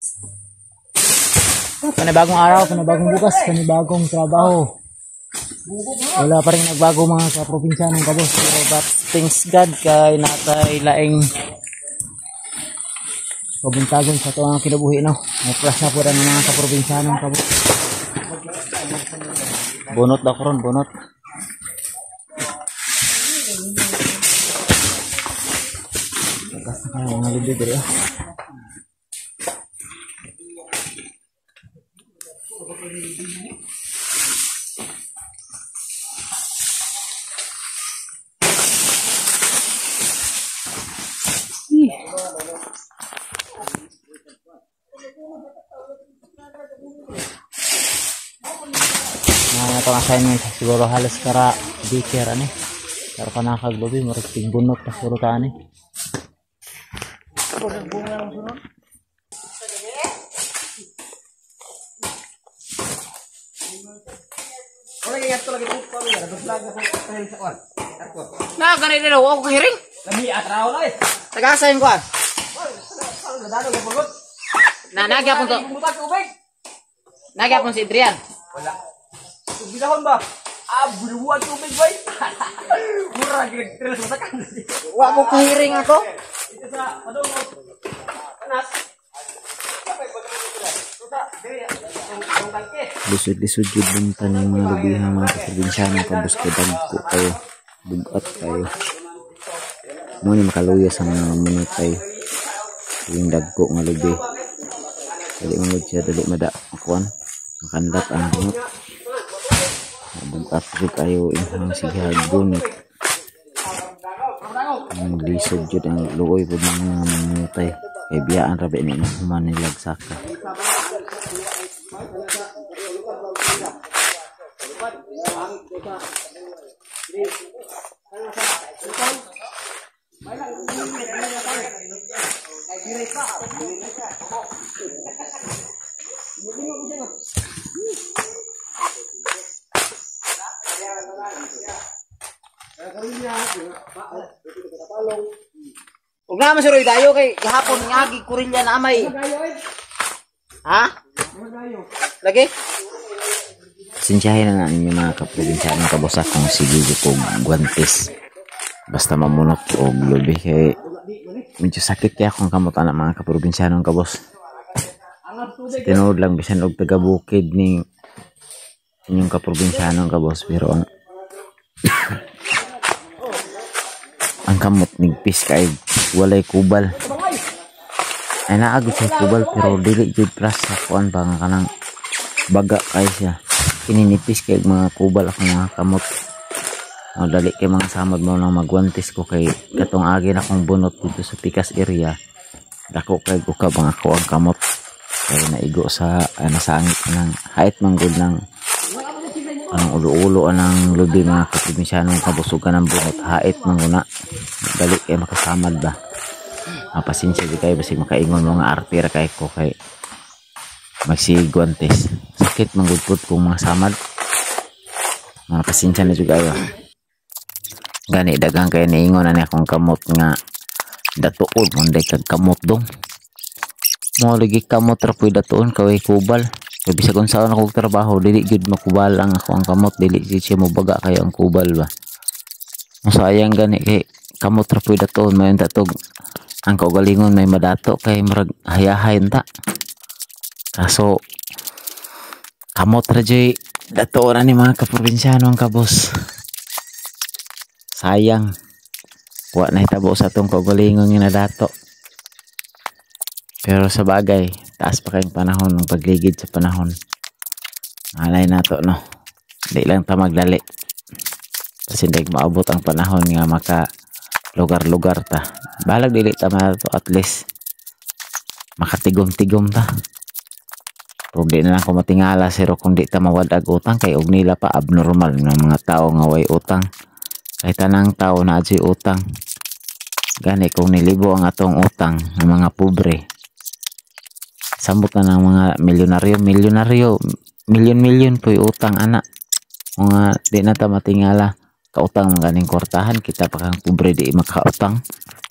Panibagong araw, panibagong bukas, panibagong trabaho. Wala pa rin nagbago mga kaprobinsya ng kabos. Pero but thanks God kay natay laing kabuntagon sa ito ang kinabuhi, no? May plus na po rin ng mga kaprobinsya ng kabos. Bunot daw ko ron, bunot. Tagas na kayo mga libid eh. Itong assignment siguro halos kara daycare ani. Pero ka nakaglobi mo rin bunot na siguro ta ani. Nah, ganito na ako kahiring. Kami atraw na eh. Tagasayin ko ah. Nagyapon to. Nagyapon si Adrian. Wala. Bilahon ba? Buruan tubig ba? Murah kira-kira masakan. Wa mo kahiring ako. Ito sa padong panas. Lisod-lisod yun bunta ng mga lubihang mga kaprobinsyanong kabus ko dagko kayo bugat kayo mo ni makaluya sa mga munutay yung dagko nga lubi dali mo siya dali mada akuan makandat ang bunot buntat ko kayo inhang sigahag bunit ang lisod yun ang luoy po mga munutay kaya biyaan rabi ni human nilagsaka. Huwag naman suroy tayo kay gahapon ngagi kurilya na amay. Ha? Lagi? Sinsyahin na ninyo mga kaprobinsyanong kabusak kung sige ko guantes basta mamunot o lubi kay medyo sakit kaya kung kamutan ng mga kaprobinsyanong kabos sa tinood lang bisan og taga-bukid ni inyong kaprobinsyanong kabos pero ang kamot nigpis kay walay kubal ay naagod sa kubal pero dili jud pras sa kuan pa nga kanang baga kay siya ininipis kay mga kubal ako mga kamot dali kay mga samad mo nang magwantis ko kay katong agi na kong bunot dito sa Pikas area dako kay ko ka mga ako ang kamot kay naigo sa nasangit ng hait manggod ng anong ulo-ulo anang lubi mga kaprobinsyanong kabusugan ng bunot hait mangguna dali kay makasamad ba pasensya di kayo basig makaingon mga artira kay ko kay magsigwantes sakit manggudpod kung mga samad mga pasensya na juga ayo gani dagang kay niingon na akong kamot nga datuon munday kag kamot dong mo lagi kamot ra puy datuon kaway kubal kay bisag unsaon akong trabaho dili gud makubal ang ako ang kamot dili siya mo baga kayo ang kubal ba sayang gani kay kamot ra puy datuon mayon tatog ang kaugalingon may madato kay murag hayahay ta kaso kamot ra jay datuon na ni mga kaprobinsyanong kabos sayang wa na hitabo sa atong kaugalingon nga nadato pero sa bagay taas pa kayong panahon ng pagligid sa panahon alay nato no di lang ta magdali kasi hindi maabot ang panahon nga maka lugar-lugar ta balag dili ta mato at least makatigom-tigom ta kung di na lang ko matingala siro kung di ta mawadag utang kay og nila pa abnormal ng mga tao nga way utang kay tanang tao na adjay utang gani kung nilibo ang atong utang ng mga pobre samot na ng mga milyonaryo milyon po utang anak mga di na ta matingala kautang mga ganing kwartahan kita pa kang pobre di makautang